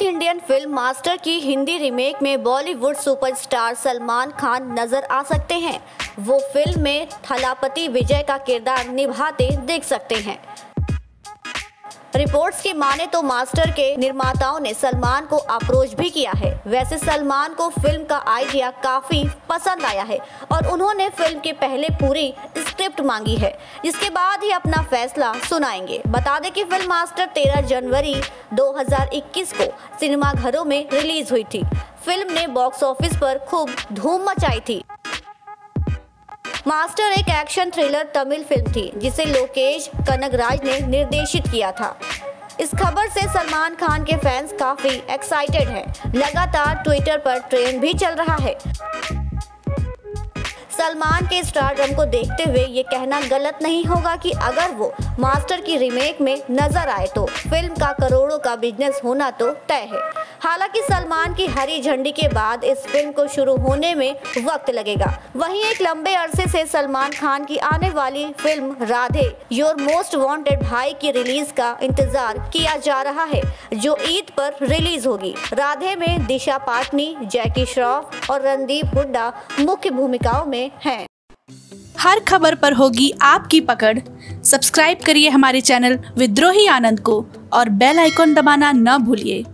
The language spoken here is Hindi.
इंडियन फिल्म मास्टर की हिंदी रीमेक में बॉलीवुड सुपरस्टार सलमान खान नजर आ सकते हैं। वो फिल्म में थलापति विजय का किरदार निभाते देख सकते हैं। रिपोर्ट्स की माने तो मास्टर के निर्माताओं ने सलमान को अप्रोच भी किया है। वैसे सलमान को फिल्म का आइडिया काफी पसंद आया है और उन्होंने फिल्म के पहले पूरी स्क्रिप्ट मांगी है, जिसके बाद ही अपना फैसला सुनाएंगे। बता दें कि फिल्म मास्टर 13 जनवरी 2021 को सिनेमाघरों में रिलीज हुई थी। फिल्म ने बॉक्स ऑफिस पर खूब धूम मचाई थी। मास्टर एक एक्शन थ्रिलर तमिल फिल्म थी जिसे लोकेश कनगराज ने निर्देशित किया था। इस खबर से सलमान खान के फैंस काफी एक्साइटेड हैं। लगातार ट्विटर पर ट्रेंड भी चल रहा है। सलमान के स्टारडम को देखते हुए ये कहना गलत नहीं होगा कि अगर वो मास्टर की रीमेक में नजर आए तो फिल्म का करोड़ों का बिजनेस होना तो तय है। हालांकि सलमान की हरी झंडी के बाद इस फिल्म को शुरू होने में वक्त लगेगा। वहीं एक लंबे अरसे से सलमान खान की आने वाली film Radhe your most wanted Bhai की रिलीज का इंतजार किया जा रहा है, जो ईद पर रिलीज होगी। राधे में दिशा पाटनी, जैकी श्रॉफ और रणदीप हुड्डा मुख्य भूमिकाओं में हैं। हर खबर पर होगी आपकी पकड़। सब्सक्राइब करिए हमारे चैनल विद्रोही आनंद को और बेल आइकॉन दबाना न भूलिए।